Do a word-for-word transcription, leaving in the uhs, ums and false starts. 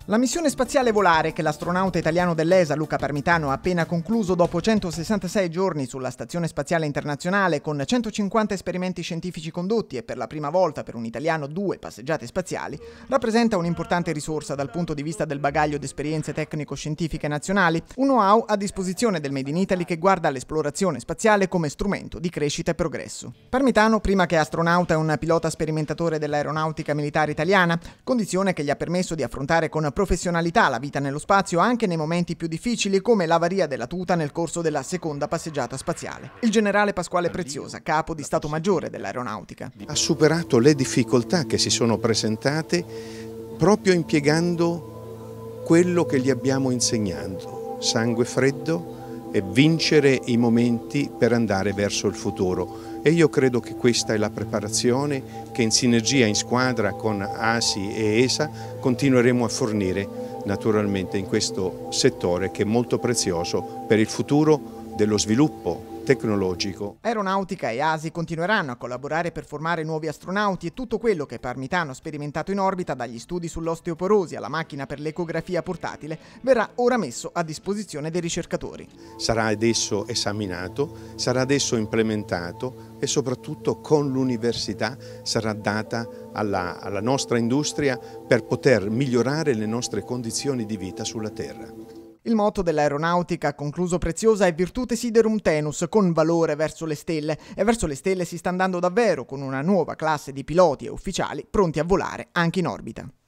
La missione spaziale Volare, che l'astronauta italiano dell'E S A Luca Parmitano ha appena concluso dopo centosessantasei giorni sulla Stazione Spaziale Internazionale, con centocinquanta esperimenti scientifici condotti e per la prima volta per un italiano due passeggiate spaziali, rappresenta un'importante risorsa dal punto di vista del bagaglio di esperienze tecnico-scientifiche nazionali, un know-how a disposizione del Made in Italy che guarda all'esplorazione spaziale come strumento di crescita e progresso. Parmitano, prima che astronauta, è un pilota sperimentatore dell'aeronautica militare italiana, condizione che gli ha permesso di affrontare con professionalità la vita nello spazio anche nei momenti più difficili, come l'avaria della tuta nel corso della seconda passeggiata spaziale. Il generale Pasquale Preziosa, capo di Stato Maggiore dell'aeronautica. Ha superato le difficoltà che si sono presentate proprio impiegando quello che gli abbiamo insegnato, sangue freddo e vincere i momenti per andare verso il futuro. E io credo che questa è la preparazione che in sinergia, in squadra con A S I e E S A continueremo a fornire naturalmente in questo settore che è molto prezioso per il futuro dello sviluppo tecnologico. Aeronautica e A S I continueranno a collaborare per formare nuovi astronauti e tutto quello che Parmitano ha sperimentato in orbita, dagli studi sull'osteoporosi alla macchina per l'ecografia portatile, verrà ora messo a disposizione dei ricercatori. Sarà adesso esaminato, sarà adesso implementato e soprattutto con l'università sarà data alla, alla nostra industria per poter migliorare le nostre condizioni di vita sulla Terra. Il motto dell'aeronautica, ha concluso Preziosa, è Virtute Siderum Tenus, con valore verso le stelle, e verso le stelle si sta andando davvero, con una nuova classe di piloti e ufficiali pronti a volare anche in orbita.